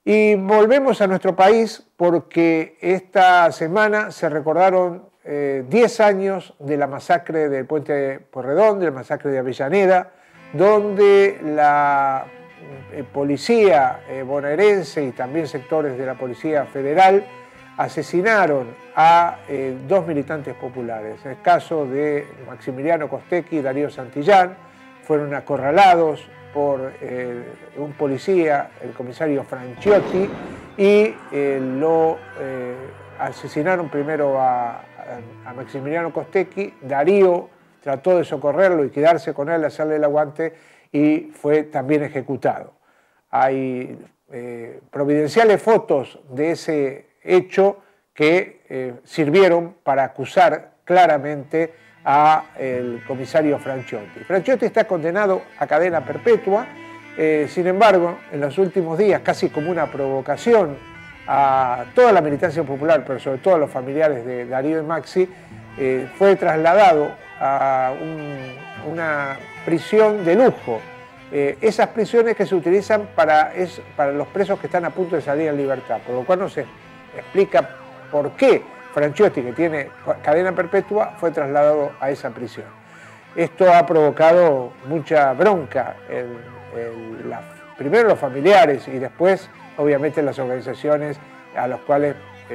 Y volvemos a nuestro país porque esta semana se recordaron 10 años de la masacre del Puente Pueyrredón, de la masacre de Avellaneda, donde la policía bonaerense y también sectores de la Policía Federal asesinaron a dos militantes populares. En el caso de Maximiliano Costecchi y Darío Santillán, fueron acorralados por un policía, el comisario Franciotti, y lo asesinaron primero a Maximiliano Costecchi. Darío trató de socorrerlo y quedarse con él, hacerle el aguante, y fue también ejecutado. Hay providenciales fotos de ese hecho que sirvieron para acusar claramente al comisario Franciotti. Franciotti está condenado a cadena perpetua, sin embargo, en los últimos días, casi como una provocación a toda la militancia popular, pero sobre todo a los familiares de Darío y Maxi, fue trasladado a una prisión de lujo. Esas prisiones que se utilizan para los presos que están a punto de salir en libertad, por lo cual no se explica por qué Franciotti, que tiene cadena perpetua, fue trasladado a esa prisión. Esto ha provocado mucha bronca primero los familiares y después, obviamente, las organizaciones a las cuales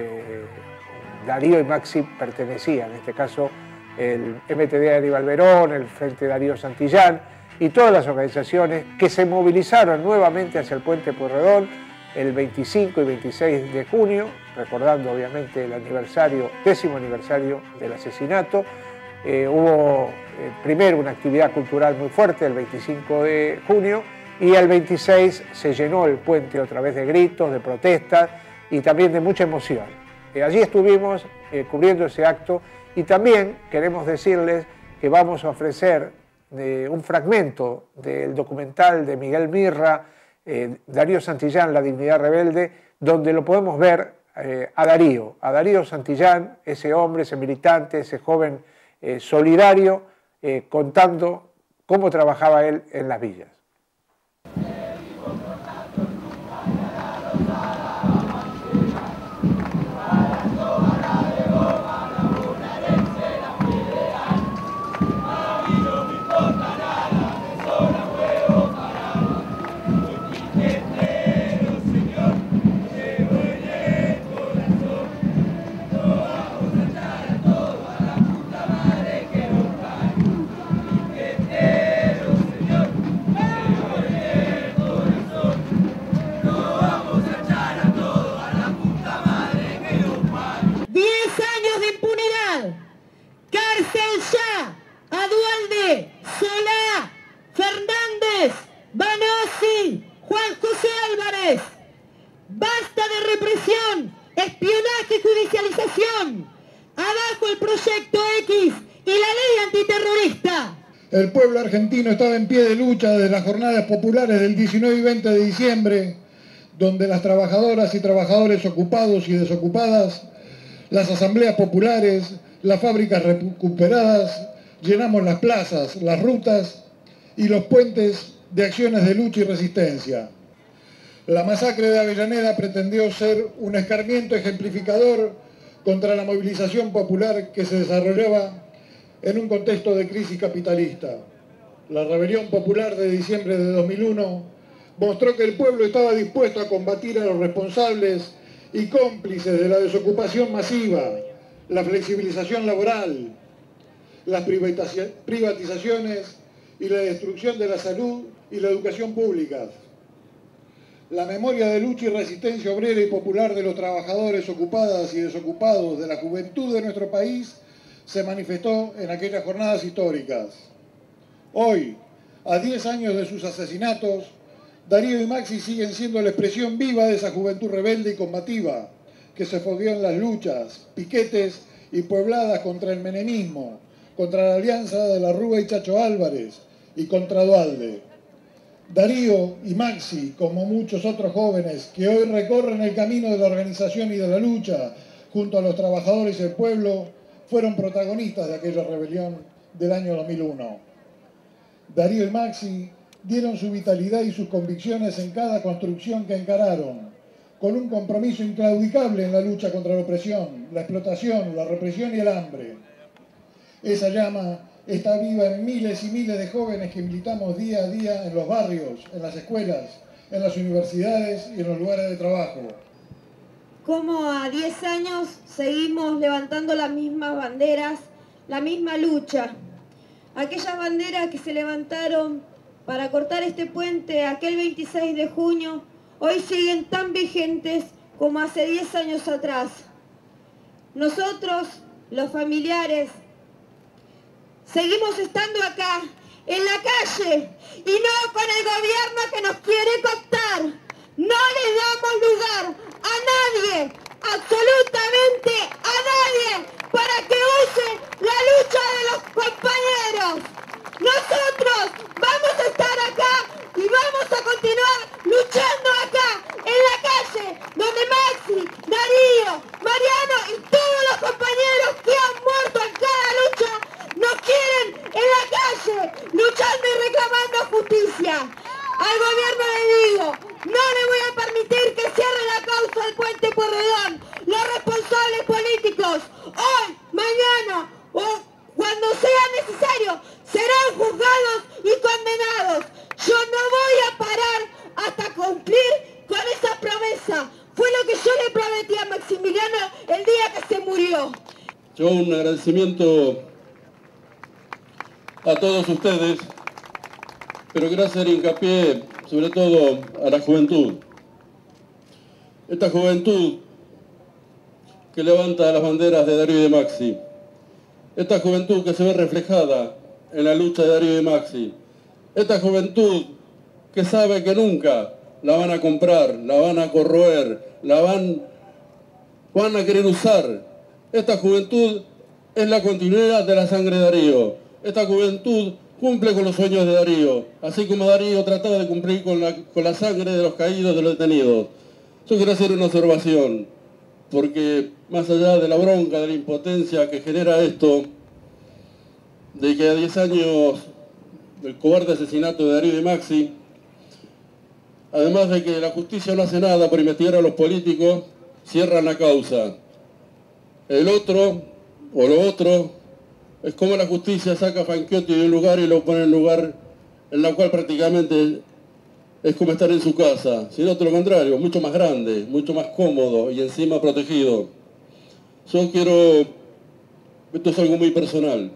Darío y Maxi pertenecían, en este caso el MTD de Aníbal Verón, el Frente Darío Santillán y todas las organizaciones que se movilizaron nuevamente hacia el Puente Pueyrredón el 25 y 26 de junio, recordando obviamente el décimo aniversario del asesinato. Hubo primero una actividad cultural muy fuerte el 25 de junio y el 26 se llenó el puente otra vez de gritos, de protestas y también de mucha emoción. Allí estuvimos cubriendo ese acto y también queremos decirles que vamos a ofrecer un fragmento del documental de Miguel Mirra, Darío Santillán, La Dignidad Rebelde, donde lo podemos ver a Darío Santillán, ese hombre, ese militante, ese joven solidario, contando cómo trabajaba él en las villas. Basta de represión, espionaje y judicialización. Abajo el proyecto X y la ley antiterrorista. El pueblo argentino estaba en pie de lucha desde las jornadas populares del 19 y 20 de diciembre, donde las trabajadoras y trabajadores ocupados y desocupadas, las asambleas populares, las fábricas recuperadas, llenamos las plazas, las rutas y los puentes de acciones de lucha y resistencia. La masacre de Avellaneda pretendió ser un escarmiento ejemplificador contra la movilización popular que se desarrollaba en un contexto de crisis capitalista. La rebelión popular de diciembre de 2001 mostró que el pueblo estaba dispuesto a combatir a los responsables y cómplices de la desocupación masiva, la flexibilización laboral, las privatizaciones y la destrucción de la salud y la educación públicas. La memoria de lucha y resistencia obrera y popular de los trabajadores ocupadas y desocupados de la juventud de nuestro país se manifestó en aquellas jornadas históricas. Hoy, a 10 años de sus asesinatos, Darío y Maxi siguen siendo la expresión viva de esa juventud rebelde y combativa que se fogueó en las luchas, piquetes y puebladas contra el menemismo, contra la alianza de la Rúa y Chacho Álvarez y contra Duhalde. Darío y Maxi, como muchos otros jóvenes que hoy recorren el camino de la organización y de la lucha junto a los trabajadores y el pueblo, fueron protagonistas de aquella rebelión del año 2001. Darío y Maxi dieron su vitalidad y sus convicciones en cada construcción que encararon, con un compromiso inclaudicable en la lucha contra la opresión, la explotación, la represión y el hambre. Esa llama está viva en miles y miles de jóvenes que militamos día a día en los barrios, en las escuelas, en las universidades y en los lugares de trabajo. Como a 10 años seguimos levantando las mismas banderas, la misma lucha. Aquellas banderas que se levantaron para cortar este puente aquel 26 de junio, hoy siguen tan vigentes como hace 10 años atrás. Nosotros, los familiares, seguimos estando acá, en la calle, y no con el gobierno que nos quiere cooptar. No le damos lugar a nadie, absolutamente a nadie, para que use la lucha de los compañeros. Nosotros vamos a estar acá y vamos a continuar luchando acá, en la calle, donde Maxi, Darío, Mariano y todos los compañeros que han muerto en cada lucha nos quieren en la calle, luchando y reclamando justicia. Al gobierno le digo, no le voy a permitir que cierre la causa del puente Pueyrredón. Los responsables políticos, hoy, mañana o cuando sea necesario, serán juzgados y condenados. Yo no voy a parar hasta cumplir con esa promesa. Fue lo que yo le prometí a Maximiliano el día que se murió. Yo un agradecimiento a todos ustedes, pero quiero hacer hincapié sobre todo a la juventud. Esta juventud que levanta las banderas de Darío y de Maxi. Esta juventud que se ve reflejada en la lucha de Darío y de Maxi. Esta juventud que sabe que nunca la van a comprar, la van a corroer, la van a querer usar. Esta juventud es la continuidad de la sangre de Darío. Esta juventud cumple con los sueños de Darío, así como Darío trataba de cumplir con la sangre de los caídos, de los detenidos. Yo quiero hacer una observación, porque más allá de la bronca, de la impotencia que genera esto, de que a 10 años del cobarde asesinato de Darío y de Maxi, además de que la justicia no hace nada por investigar a los políticos, cierran la causa. El otro, o lo otro, es como la justicia saca a Fanchiotti de un lugar y lo pone en un lugar en el cual prácticamente es como estar en su casa, sino todo lo contrario, mucho más grande, mucho más cómodo y encima protegido. Yo quiero, esto es algo muy personal.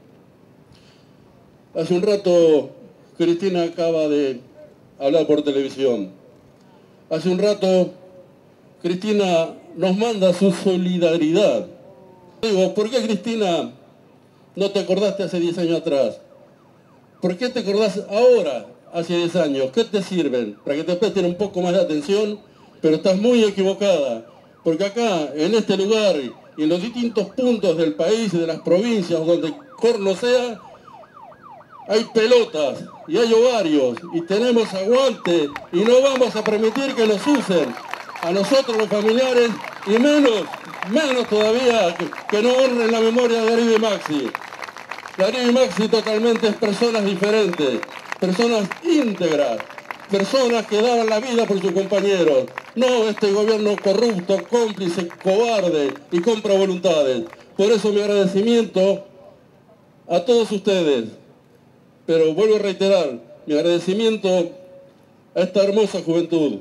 Hace un rato Cristina acaba de hablar por televisión. Hace un rato Cristina nos manda su solidaridad. Digo, ¿por qué, Cristina, no te acordaste hace 10 años atrás? ¿Por qué te acordás ahora, hace 10 años? ¿Qué te sirven? Para que te presten un poco más de atención, pero estás muy equivocada. Porque acá, en este lugar, y en los distintos puntos del país y de las provincias, donde corno sea, hay pelotas y hay ovarios y tenemos aguante y no vamos a permitir que nos usen a nosotros los familiares y menos todavía que no honren la memoria de Darío y Maxi. Darío y Maxi totalmente es personas diferentes, personas íntegras, personas que daban la vida por sus compañeros, no este gobierno corrupto, cómplice, cobarde y compra voluntades. Por eso mi agradecimiento a todos ustedes. Pero vuelvo a reiterar mi agradecimiento a esta hermosa juventud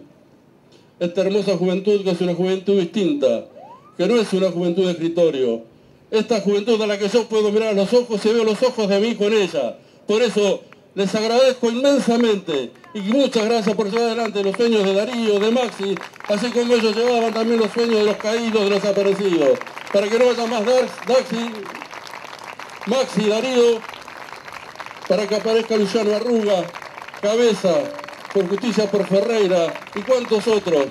que es una juventud distinta, que no es una juventud de escritorio. Esta juventud a la que yo puedo mirar a los ojos y veo los ojos de mí con ella. Por eso les agradezco inmensamente y muchas gracias por llevar adelante los sueños de Darío, de Maxi, así como ellos llevaban también los sueños de los caídos, de los desaparecidos. Para que no haya más Maxi, Darío, para que aparezca Luciano Arruga, Cabeza, por Justicia por Ferreira y cuantos otros.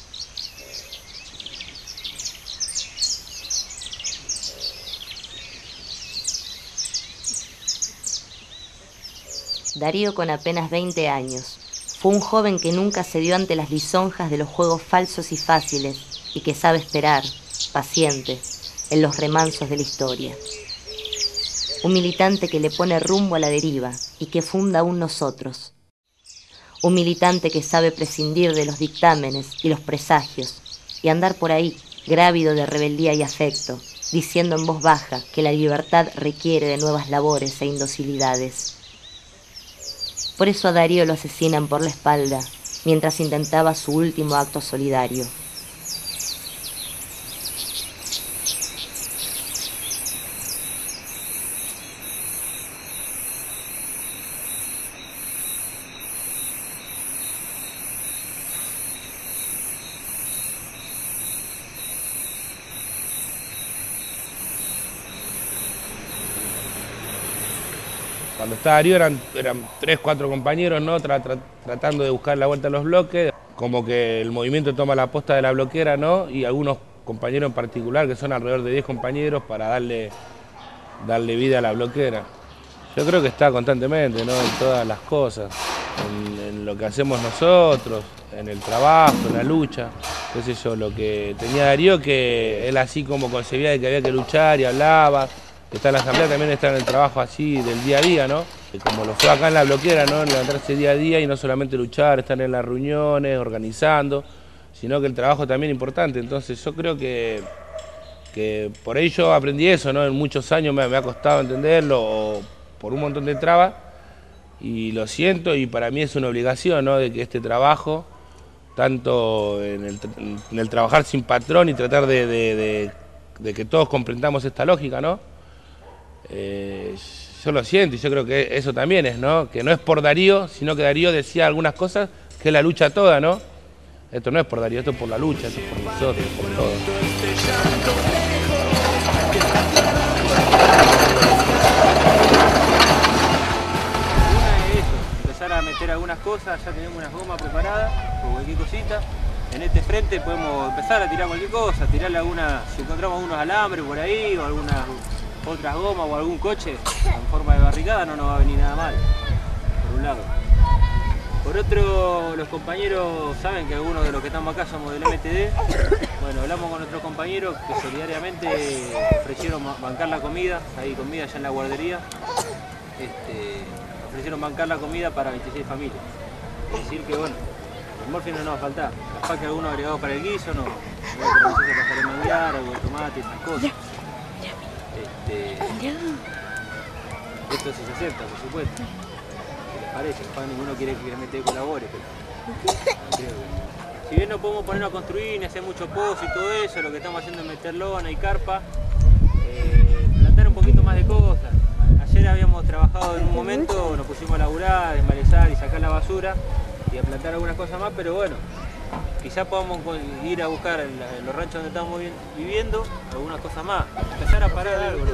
Darío con apenas 20 años. Fue un joven que nunca cedió ante las lisonjas de los juegos falsos y fáciles y que sabe esperar, paciente, en los remansos de la historia. Un militante que le pone rumbo a la deriva y que funda un nosotros. Un militante que sabe prescindir de los dictámenes y los presagios y andar por ahí, grávido de rebeldía y afecto, diciendo en voz baja que la libertad requiere de nuevas labores e indocilidades. Por eso a Darío lo asesinan por la espalda, mientras intentaba su último acto solidario. Cuando estaba Darío eran 3, 4 compañeros, ¿no? Tratando de buscar la vuelta a los bloques, como que el movimiento toma la posta de la bloquera, ¿no? Y algunos compañeros en particular, que son alrededor de 10 compañeros, para darle vida a la bloquera. Yo creo que está constantemente, ¿no? En todas las cosas, en lo que hacemos nosotros, en el trabajo, en la lucha, qué sé yo, lo que tenía Darío, que él así como concebía de que había que luchar y hablaba. Está en la asamblea, también está en el trabajo así del día a día, ¿no? Como lo fue acá en la bloquera, ¿no? Levantarse día a día y no solamente luchar, estar en las reuniones, organizando, sino que el trabajo también es importante. Entonces yo creo que por ahí yo aprendí eso, ¿no? En muchos años me ha costado entenderlo, por un montón de trabas, y lo siento, y para mí es una obligación, ¿no? De que este trabajo, tanto en el trabajar sin patrón y tratar de que todos comprendamos esta lógica, ¿no? Yo lo siento y yo creo que eso también es, ¿no? Que no es por Darío, sino que Darío decía algunas cosas que es la lucha toda, ¿no? Esto no es por Darío, esto es por la lucha, esto es por nosotros, por todos. Una es eso, empezar a meter algunas cosas, ya tenemos unas gomas preparadas, o cualquier cosita. En este frente podemos empezar a tirar cualquier cosa, tirarle algunas, si encontramos unos alambres por ahí, o algunas otras gomas o algún coche en forma de barricada, no nos va a venir nada mal, por un lado. Por otro, los compañeros saben que algunos de los que estamos acá somos del MTD. Bueno, hablamos con nuestros compañeros que solidariamente ofrecieron bancar la comida, hay comida ya en la guardería, ofrecieron bancar la comida para 26 familias. Es decir que bueno, el morfio no nos va a faltar, capaz que algunos agregados para el guiso, no hay que pasar manguear, algo de tomate, esas cosas. Esto sí se acepta, por supuesto. ¿Qué les parece? Ninguno quiere que el MTD colabore, pero si bien no podemos ponernos a construir ni hacer mucho pozo y todo eso, lo que estamos haciendo es meter lona y carpa, plantar un poquito más de cosas. Ayer habíamos trabajado en un momento, nos pusimos a laburar, a desmalezar y sacar la basura y a plantar algunas cosas más, pero bueno, quizás podamos ir a buscar en los ranchos donde estamos viviendo algunas cosas más, empezar a parar algo.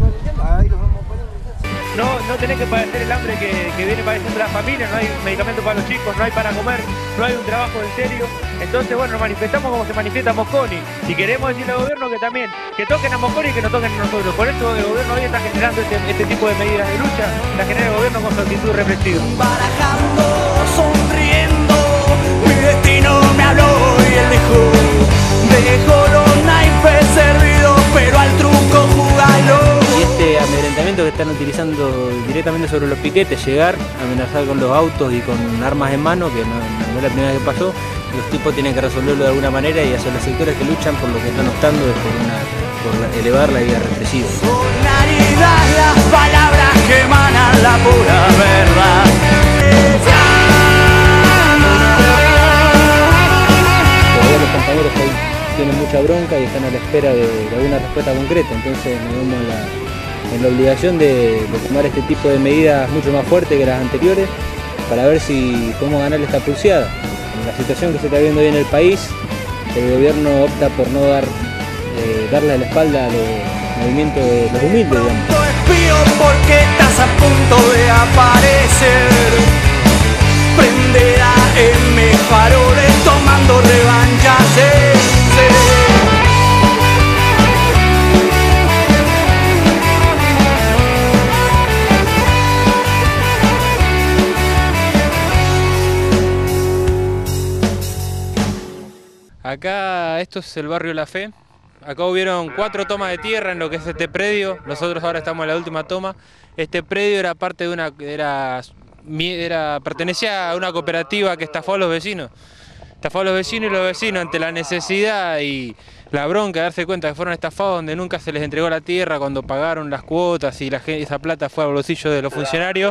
No tenés que padecer el hambre que viene padeciendo la familia, no hay medicamentos para los chicos, no hay para comer, no hay un trabajo en serio. Entonces, bueno, nos manifestamos como se manifiesta Mosconi. Y queremos decirle al gobierno que también, que toquen a Mosconi y que nos toquen a nosotros. Por eso el gobierno hoy está generando este tipo de medidas de lucha, la genera el gobierno con su actitud represiva. Barajando, sonriendo, mi destino me habló y él dejó los naipes servidos, pero al truco jugalo. Y este amedrentamiento que están utilizando directamente sobre los piquetes, llegar, amenazar con los autos y con armas en mano, que no es la primera vez que pasó, los tipos tienen que resolverlo de alguna manera y hacia los sectores que luchan por lo que están optando es por elevar la vida represiva. Solidaridad, las palabras que emanan la pura verdad. Todavía los compañeros ahí tienen mucha bronca y están a la espera de alguna respuesta concreta, entonces nos vemos en la obligación de tomar este tipo de medidas mucho más fuertes que las anteriores para ver si podemos ganarle esta pulseada. En la situación que se está viendo hoy en el país, el gobierno opta por no darle la espalda a los movimientos de los humildes, digamos. Espío porque estás a punto de aparecer, prenderá en mis faroles tomando revancha. Acá, esto es el barrio La Fe. Acá hubieron 4 tomas de tierra en lo que es este predio. Nosotros ahora estamos en la última toma. Este predio era parte de pertenecía a una cooperativa que estafó a los vecinos. Estafó a los vecinos y los vecinos ante la necesidad y la bronca de darse cuenta que fueron estafados, donde nunca se les entregó la tierra cuando pagaron las cuotas y esa plata fue al bolsillo de los funcionarios,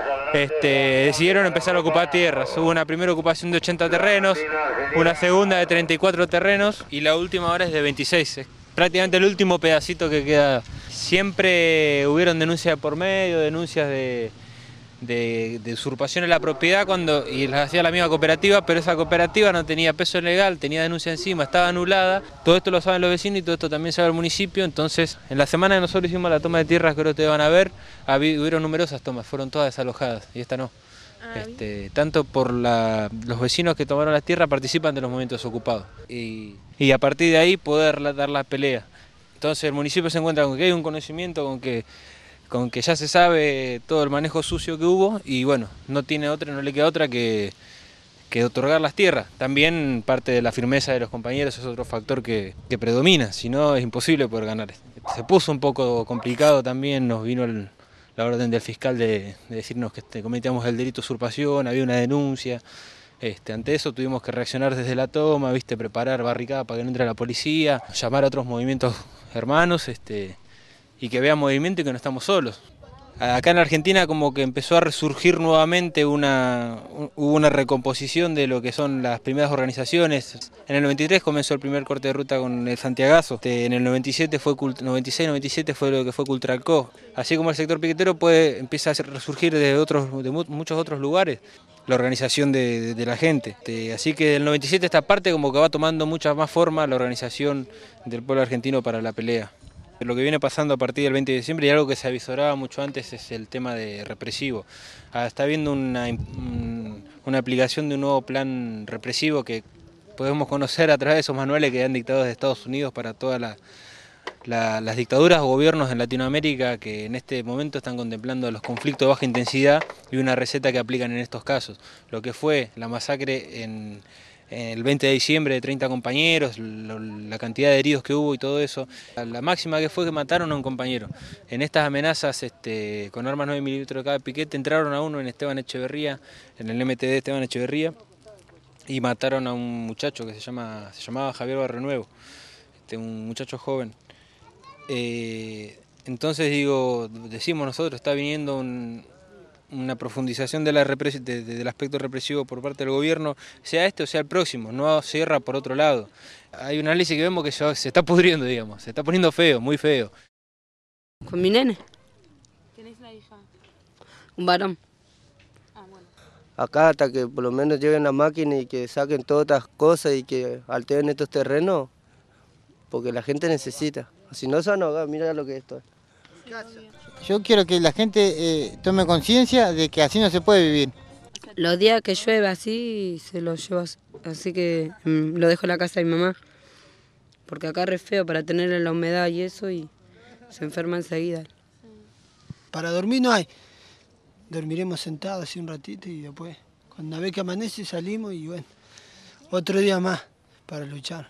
decidieron empezar a ocupar tierras. Hubo una primera ocupación de 80 terrenos, una segunda de 34 terrenos y la última ahora es de 26. Es prácticamente el último pedacito que queda. Siempre hubieron denuncias por medio, denuncias de usurpación de la propiedad y las hacía la misma cooperativa, pero esa cooperativa no tenía peso legal, tenía denuncia encima, estaba anulada. Todo esto lo saben los vecinos y todo esto también sabe el municipio. Entonces, en la semana que nosotros hicimos la toma de tierras, que ahora ustedes van a ver, hubieron numerosas tomas, fueron todas desalojadas y esta no. Tanto por los vecinos que tomaron las tierras participan de los movimientos ocupados y a partir de ahí poder dar la pelea. Entonces el municipio se encuentra con que hay un conocimiento, con que ya se sabe todo el manejo sucio que hubo y bueno, no le queda otra que otorgar las tierras. También parte de la firmeza de los compañeros es otro factor que predomina, si no es imposible poder ganar. Se puso un poco complicado también, nos vino la orden del fiscal de decirnos que cometíamos el delito de usurpación, había una denuncia. Ante eso tuvimos que reaccionar desde la toma, preparar barricadas para que no entre la policía, llamar a otros movimientos hermanos y que vean movimiento y que no estamos solos. Acá en Argentina como que empezó a resurgir nuevamente hubo una recomposición de lo que son las primeras organizaciones. En el 93 comenzó el primer corte de ruta con el Santiagazo, en el 96-97 fue lo que fue Cultralcó. Así como el sector piquetero empieza a resurgir de muchos otros lugares la organización de la gente. Así que del 97 esta parte como que va tomando mucha más forma la organización del pueblo argentino para la pelea. Lo que viene pasando a partir del 20 de diciembre y algo que se avisoraba mucho antes es el tema de represivo. Está habiendo una aplicación de un nuevo plan represivo que podemos conocer a través de esos manuales que han dictado desde Estados Unidos para todas las dictaduras o gobiernos en Latinoamérica que en este momento están contemplando los conflictos de baja intensidad y una receta que aplican en estos casos. Lo que fue la masacre en el 20 de diciembre de 30 compañeros, la cantidad de heridos que hubo y todo eso. La máxima que fue que mataron a un compañero. En estas amenazas con armas 9 milímetros de cada piquete entraron a uno en Esteban Echeverría, en el MTD Esteban Echeverría, y mataron a un muchacho que se llamaba Javier Barrenuevo, un muchacho joven. Entonces decimos nosotros, está viniendo una profundización del aspecto represivo por parte del gobierno, sea este o sea el próximo, no cierra por otro lado. Hay un análisis que vemos que ya se está pudriendo, se está poniendo feo, muy feo. Con mi nene. ¿Tenés una hija? Un varón. Bueno. Acá hasta que por lo menos lleguen la máquina y que saquen todas estas cosas y que alteren estos terrenos, porque la gente necesita. Si no se van a ahogar, mira lo que es esto. Yo quiero que la gente tome conciencia de que así no se puede vivir. Los días que llueve así, se lo llevo así que lo dejo en la casa de mi mamá. Porque acá es re feo para tener la humedad y eso y se enferma enseguida. Para dormir no hay. Dormiremos sentados así un ratito y después, cuando ve que amanece, salimos y bueno, otro día más para luchar.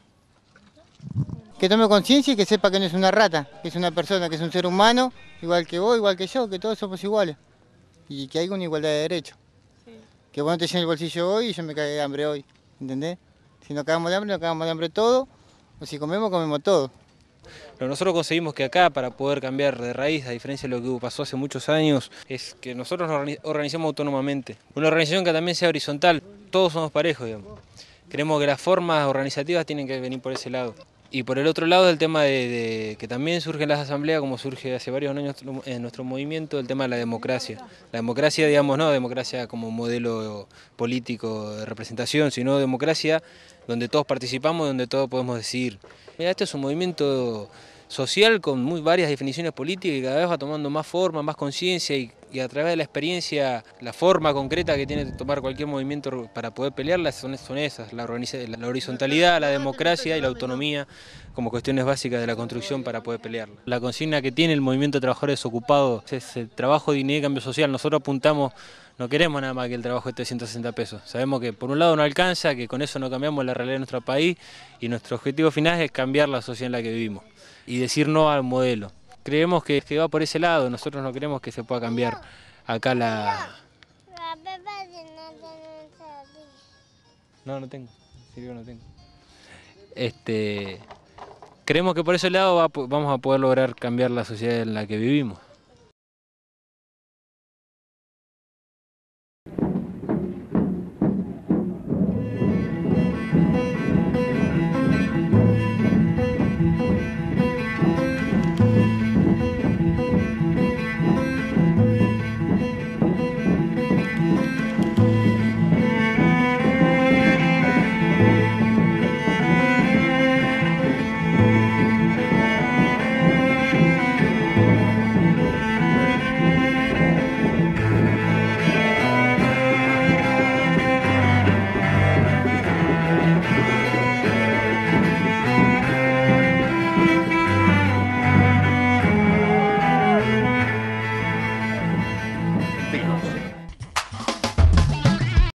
Que tome conciencia y que sepa que no es una rata, que es una persona, que es un ser humano, igual que vos, igual que yo, que todos somos iguales. Y que hay una igualdad de derechos. Sí. Que vos no te llenes el bolsillo hoy y yo me cagué de hambre hoy, ¿entendés? Si nos cagamos de hambre todo, o si comemos todo. Pero nosotros conseguimos que acá, para poder cambiar de raíz, a diferencia de lo que pasó hace muchos años, es que nosotros nos organizamos autónomamente. Una organización que también sea horizontal, todos somos parejos, Creemos que las formas organizativas tienen que venir por ese lado. Y por el otro lado el tema de que también surge en las asambleas, como surge hace varios años en nuestro movimiento, el tema de la democracia. La democracia, no democracia como modelo político de representación, sino democracia donde todos participamos, donde todos podemos decidir. Este es un movimiento social con varias definiciones políticas y cada vez va tomando más forma, más conciencia y a través de la experiencia, la forma concreta que tiene que tomar cualquier movimiento para poder pelearla son esas, la horizontalidad, la democracia y la autonomía como cuestiones básicas de la construcción para poder pelearla. La consigna que tiene el movimiento de trabajadores desocupados es el trabajo, dignidad y cambio social. Nosotros apuntamos, no queremos nada más que el trabajo esté de 160 pesos. Sabemos que por un lado no alcanza, que con eso no cambiamos la realidad de nuestro país y nuestro objetivo final es cambiar la sociedad en la que vivimos y decir no al modelo. Creemos que va por ese lado, nosotros no creemos que se pueda cambiar acá Pepa si no tenés cerillo. No, no tengo. En serio no tengo. Creemos que por ese lado vamos a poder lograr cambiar la sociedad en la que vivimos.